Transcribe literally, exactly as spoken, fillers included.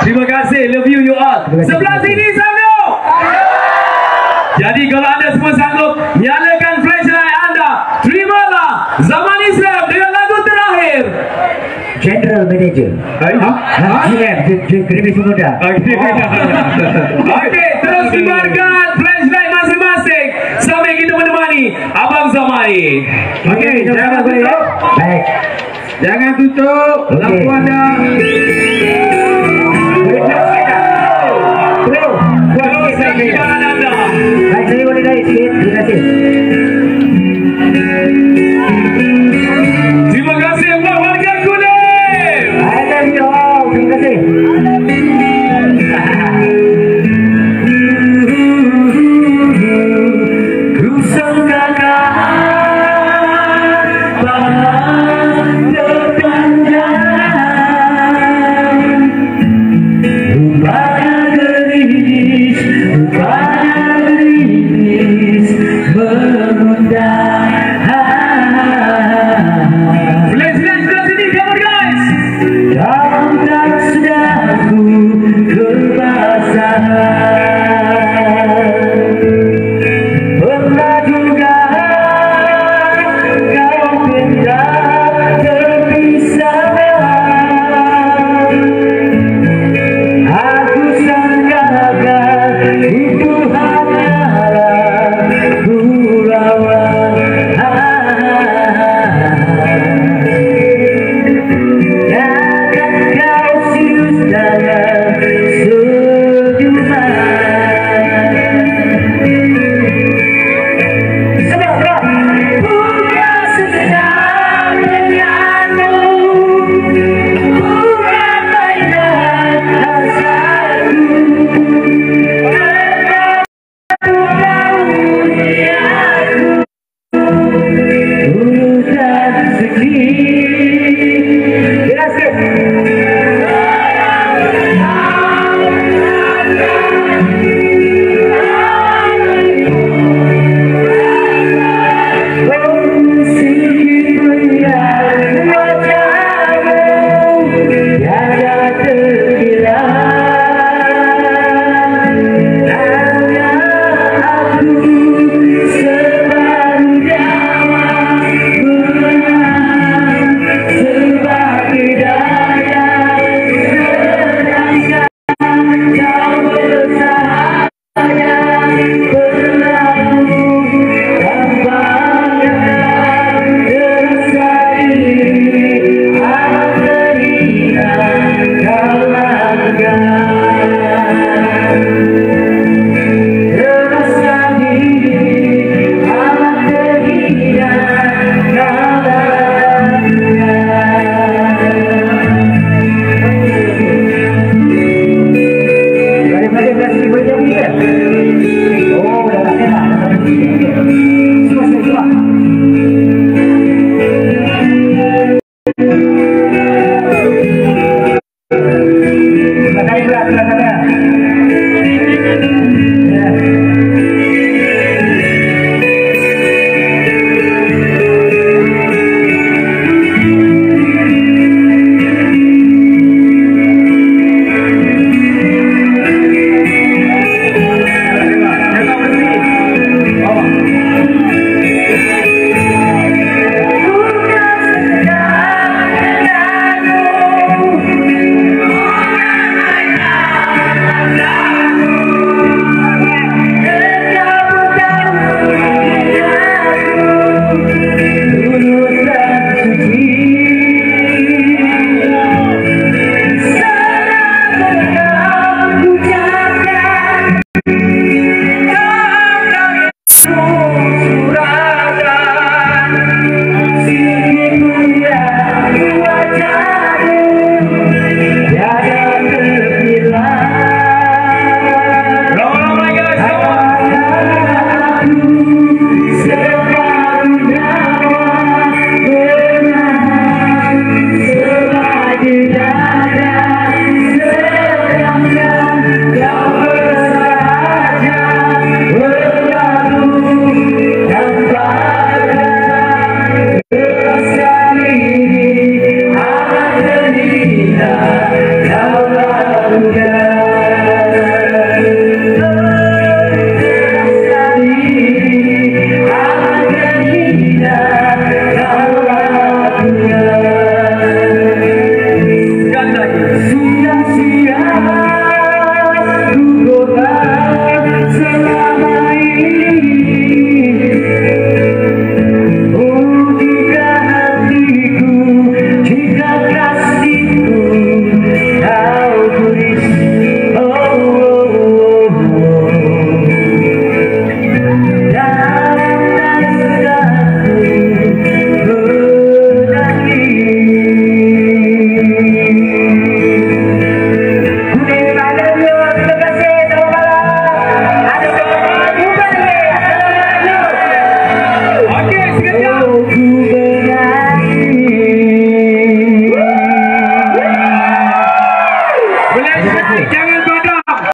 Terima kasih. Love you you all. Sebelah sini sanggup. Jadi kalau anda semua sanggup, nyalakan flashlight anda. Terimalah Zaman Islam dengan lagu terakhir. General Manager. Ha? G M, Krimi Semuda. Okey, terus kibarkan flashlight masing-masing sampai kita menemani Abang Zamani. Okey, jangan tutup. Baik. Jangan tutup lampu anda. Terus kibaran anda. Baik, saya boleh naik sikit. Terima kasih. Terima kasih buat warga Kulim. I love you all. Terima kasih. Ku sangkakan pada terpanjang, rupanya gerimis, rupanya gerimis mengundang. Let's let's go sini, come on guys. Dalam tak sedangku kebasahan, pernah juga kau pindah terpisah. Aku sangkakan itu hanyalah gurauan. Nah. Jangan